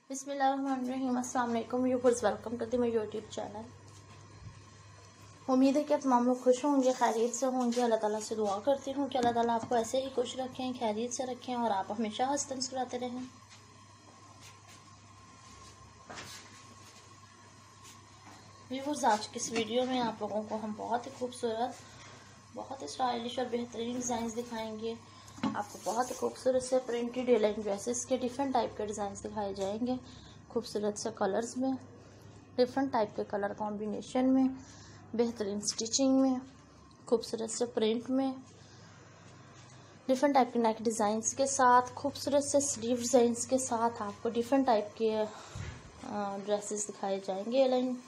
बिस्मिल्लाहिर्रहमानिर्रहीम। अस्सलाम वालेकुम व्यूअर्स, वेलकम करती हूँ मेरे यूट्यूब चैनल। उम्मीद है कि आप तमाम लोग खुश होंगे, खैरियत से होंगे। अल्लाह ताला से दुआ करती हूँ कि अल्लाह ताला आपको ऐसे ही खुश रखें, खैरियत से रखें और आप हमेशा हंसते मुस्कुराते रहें। व्यूअर्स, आज की इस वीडियो में आप लोगों को हम बहुत ही खूबसूरत, बहुत ही स्टाइलिश और बेहतरीन डिज़ाइन दिखाएंगे। आपको बहुत ही खूबसूरत से प्रिंटेड डेलाइन ड्रेसेस के डिफरेंट टाइप के डिज़ाइन दिखाए जाएंगे, खूबसूरत से कलर्स में, डिफरेंट टाइप के कलर कॉम्बिनेशन में, बेहतरीन स्टिचिंग में, खूबसूरत से प्रिंट में, डिफरेंट टाइप के नेक डिज़ाइंस के साथ, खूबसूरत से स्लीव डिज़ाइंस के साथ आपको डिफरेंट टाइप के ड्रेसेस दिखाए जाएंगे। लाइन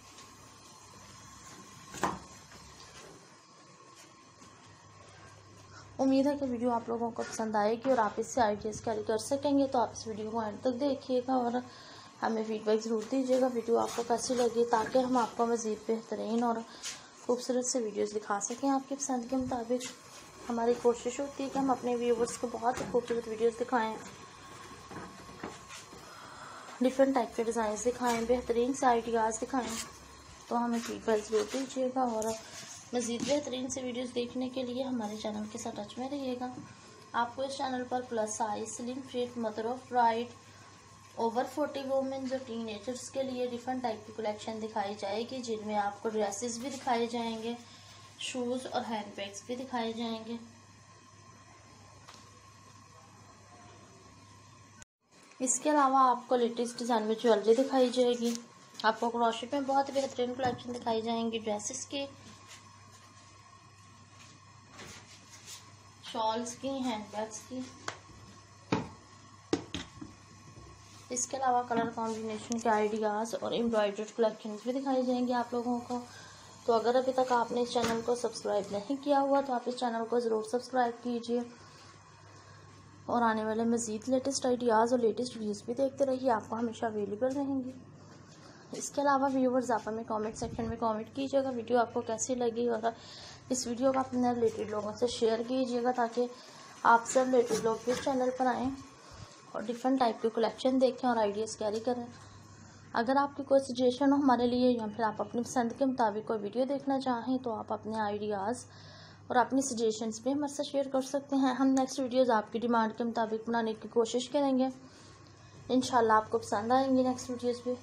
उम्मीद है कि वीडियो आप लोगों को पसंद आएगी और आप इससे आइडियाज़ कैरी कर सकेंगे। तो आप इस वीडियो को एंड तक देखिएगा और हमें फीडबैक ज़रूर दीजिएगा वीडियो आपको कैसी लगी, ताकि हम आपको मज़ीद बेहतरीन और खूबसूरत से वीडियोस दिखा सकें आपकी पसंद के मुताबिक। हमारी कोशिश होती है कि हम अपने व्यूवर्स को बहुत ही खूबसूरत वीडियोस दिखाएं, डिफरेंट टाइप के डिज़ाइन दिखाएं, बेहतरीन से आइडियाज़ दिखाएं। तो हमें फीडबैक ज़रूर दीजिएगा और मज़ीद बेहतरीन से वीडियोस देखने के लिए हमारे चैनल के साथ टच में रहिएगा। आपको इस चैनल पर plus size, slim fit, mother of bride, over 40 women जो टीनेजर्स के लिए डिफरेंट टाइप की कलेक्शन दिखाई जाएगी, जिनमें आपको ड्रेसेस भी दिखाए जाएंगे, शूज़ और हैंड बैग्स भी दिखाए जाएंगे। इसके अलावा आपको लेटेस्ट डिज़ाइन में ज्वेलरी दिखाई जाएगी। आपको क्रोशे में बहुत बेहतरीन कलेक्शन दिखाई जाएंगी, ड्रेसेस की, शॉल्स की, हैंड बैग्स की। इसके अलावा कलर कॉम्बिनेशन के आइडियाज़ और एम्ब्रॉयडर्ड कलेक्शंस भी दिखाई जाएंगे आप लोगों को। तो अगर अभी तक आपने इस चैनल को सब्सक्राइब नहीं किया हुआ तो आप इस चैनल को ज़रूर सब्सक्राइब कीजिए और आने वाले मज़ीद लेटेस्ट आइडियाज़ और लेटेस्ट वीडियोज़ भी देखते रहिए, आपको हमेशा अवेलेबल रहेंगी। इसके अलावा व्यूवर्स, आप हमें कमेंट सेक्शन में कमेंट कीजिएगा वीडियो आपको कैसी लगी और इस वीडियो को अपने रिलेटेड लोगों से शेयर कीजिएगा, ताकि आप सब रिलेटेड लोग भी इस चैनल पर आएँ और डिफरेंट टाइप के कलेक्शन देखें और आइडियाज़ कैरी करें। अगर आपकी कोई सजेशन हो हमारे लिए या फिर आप अपनी पसंद के मुताबिक कोई वीडियो देखना चाहें तो आप अपने आइडियाज़ और अपनी सजेशंस भी हमारे साथ शेयर कर सकते हैं। हम नेक्स्ट वीडियोज़ आपकी डिमांड के मुताबिक बनाने की कोशिश करेंगे। इंशाल्लाह आपको पसंद आएंगी नेक्स्ट वीडियोज़ भी।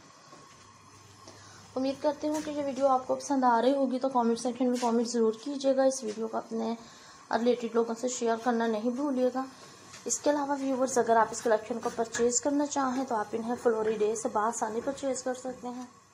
उम्मीद करती हूँ कि ये वीडियो आपको पसंद आ रही होगी, तो कमेंट सेक्शन में कमेंट ज़रूर कीजिएगा। इस वीडियो को अपने रिलेटेड लोगों से शेयर करना नहीं भूलिएगा। इसके अलावा व्यूवर्स, अगर आप इस कलेक्शन को परचेज़ करना चाहें तो आप इन्हें फ्लोरी डे से बासानी परचेज़ कर सकते हैं।